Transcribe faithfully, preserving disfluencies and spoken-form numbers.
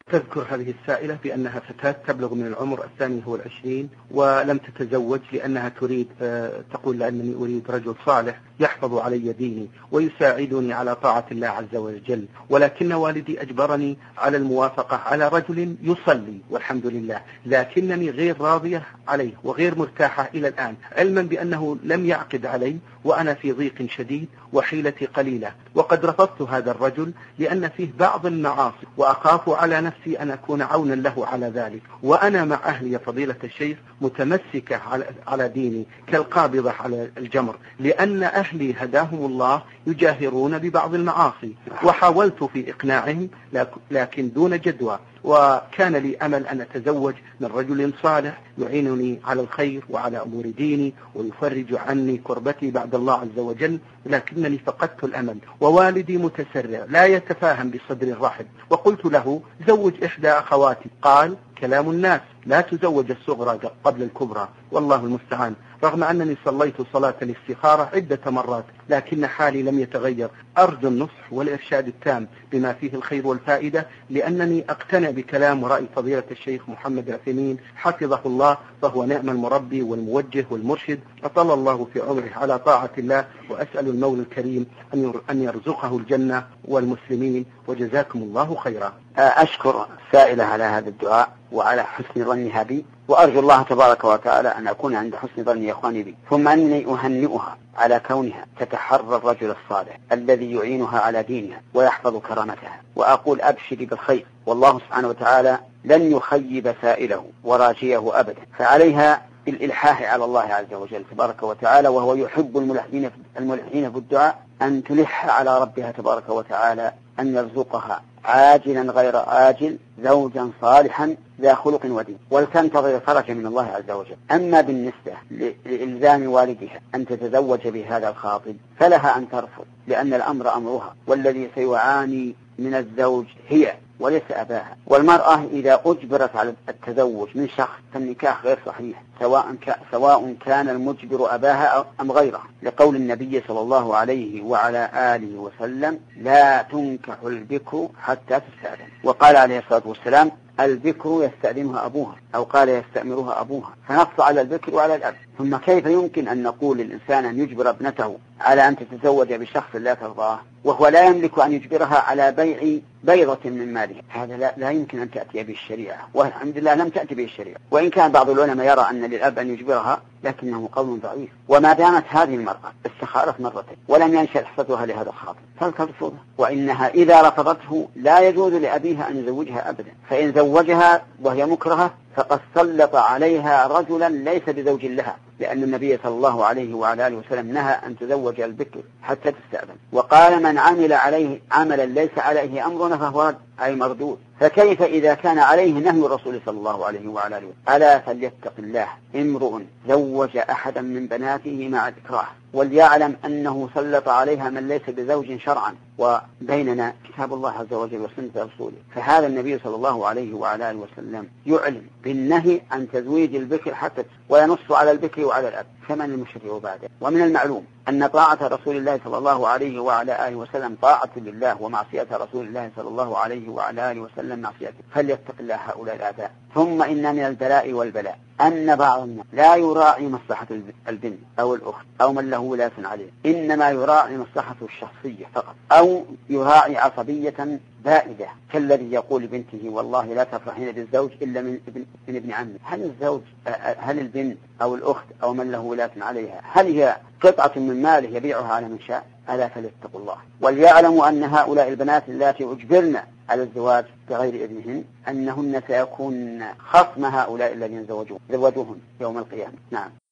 تذكر هذه السائلة بأنها فتاة تبلغ من العمر الثاني هو العشرين ولم تتزوج لأنها تريد تقول لأنني أريد رجل صالح يحفظ علي ديني ويساعدني على طاعة الله عز وجل، ولكن والدي أجبرني على الموافقة على رجل يصلي والحمد لله، لكنني غير راضية عليه وغير مرتاحة إلى الآن، علما بأنه لم يعقد علي وأنا في ضيق شديد وحيلتي قليلة، وقد رفضت هذا الرجل لأن فيه بعض المعاصي وأخاف على نفسي أن أكون عونا له على ذلك، وأنا مع أهلي فضيلة الشيخ متمسكة على ديني كالقابضة على الجمر، لأن أهلي هداهم الله يجاهرون ببعض المعاصي، وحاولت في إقناعهم لكن دون جدوى، وكان لي أمل أن أتزوج من رجل صالح يعينني على الخير وعلى أمور ديني ويفرج عني كربتي بعد الله عز وجل، لكنني فقدت الأمل، ووالدي متسرع لا يتفاهم بصدر رحب، وقلت له زوج إحدى أخواتي، قال كلام الناس لا تزوج الصغرى قبل الكبرى، والله المستعان، رغم أنني صليت صلاة الاستخارة عدة مرات لكن حالي لم يتغير. أرجو النصح والإرشاد التام بما فيه الخير والفائدة، لأنني أقتنع بكلام ورأي فضيلة الشيخ محمد العثيمين حفظه الله، فهو نعم المربي والموجه والمرشد، أطال الله في عمره على طاعة الله، وأسأل المولى الكريم أن يرزقه الجنة والمسلمين، وجزاكم الله خيرا. أشكر السائلة على هذا الدعاء وعلى حسن ظنها بي، وأرجو الله تبارك وتعالى أن أكون عند حسن ظن يا إخواني بي، ثم أني أهنئها على كونها تتحرى الرجل الصالح الذي يعينها على دينها ويحفظ كرامتها، وأقول أبشري بالخير، والله سبحانه وتعالى لن يخيب سائله وراجيه أبدا، فعليها بالإلحاح على الله عز وجل تبارك وتعالى، وهو يحب الملحين الملحين في الدعاء، أن تلح على ربها تبارك وتعالى أن يرزقها عاجلا غير آجل زوجا صالحا ذا خلق ودين، ولتنتظر الفرج من الله عز وجل. أما بالنسبة لإلزام والدها أن تتزوج بهذا الخاطب فلها أن ترفض، لأن الأمر أمرها، والذي سيعاني من الزوج هي وليس أباها، والمرأة إذا أجبرت على التزوج من شخص فالنكاح غير صحيح، سواء سواء كان المجبر أباها أم غيره، لقول النبي صلى الله عليه وعلى آله وسلم لا تنكح البكر حتى تستأذن، وقال عليه الصلاة والسلام البكر يستأذنها أبوها، أو قال يستأمرها أبوها، فنص على البكر وعلى الأب. ثم كيف يمكن أن نقول للإنسان أن يجبر ابنته على أن تتزوج بشخص لا ترضاه وهو لا يملك أن يجبرها على بيع بيضة من ماله؟ هذا لا, لا يمكن أن تأتي به الشريعة، والحمد لله لم تأتي به الشريعة، وإن كان بعض العلماء يرى أن للأب أن يجبرها، لكنه قول ضعيف. وما دامت هذه المرأة استخارت مرتين ولم ينشأ حصتها لهذا الخاطب فلترفضه، وإنها إذا رفضته لا يجوز لأبيها أن يزوجها أبدا، فإن زوجها وهي مكرهة فقد سلط عليها رجلا ليس بزوج لها، لأن النبي صلى الله عليه وعلى آله وسلم نهى أن تزوج البكر حتى تستأذن، وقال من عمل عليه عملا ليس عليه أمرنا فهو رد أي مردود. فكيف إذا كان عليه نهي الرسول صلى الله عليه وعلى آله وسلم؟ ألا فليتق الله امرؤ زوج أحدا من بناته مع إكراه، وليعلم أنه سلط عليها من ليس بزوج شرعا، وبيننا كتاب الله عز وجل وسنة رسوله. فهذا النبي صلى الله عليه وعلى آله وسلم يعلن بالنهي عن تزويج البكر حتى، وينص على البكر وعلى الأب، فمن المشرع بعده؟ ومن المعلوم أن طاعة رسول الله صلى الله عليه وعلى آله وسلم طاعة لله، ومعصية رسول الله صلى الله عليه وعلى آله وسلم معصيته، فليتق الله هؤلاء الآباء. ثم إن من البلاء والبلاء أن بعض الناس لا يراعي مصلحة البنت أو الأخت أو من له ولاة عليه، إنما يراعي مصلحته الشخصية فقط، أو يراعي عصبية بائدة، كالذي يقول لبنته والله لا تفرحين بالزوج إلا من ابن, من ابن عمي. هل الزوج هل البنت أو الأخت أو من له ولاة عليها هل هي قطعة من ماله يبيعها على من شاء؟ ألا فليتقوا الله، وليعلموا أن هؤلاء البنات التي أجبرن على الزواج بغير إذنهن أنهن سيكون خصم هؤلاء الذين زوجوهن يوم القيامة. نعم.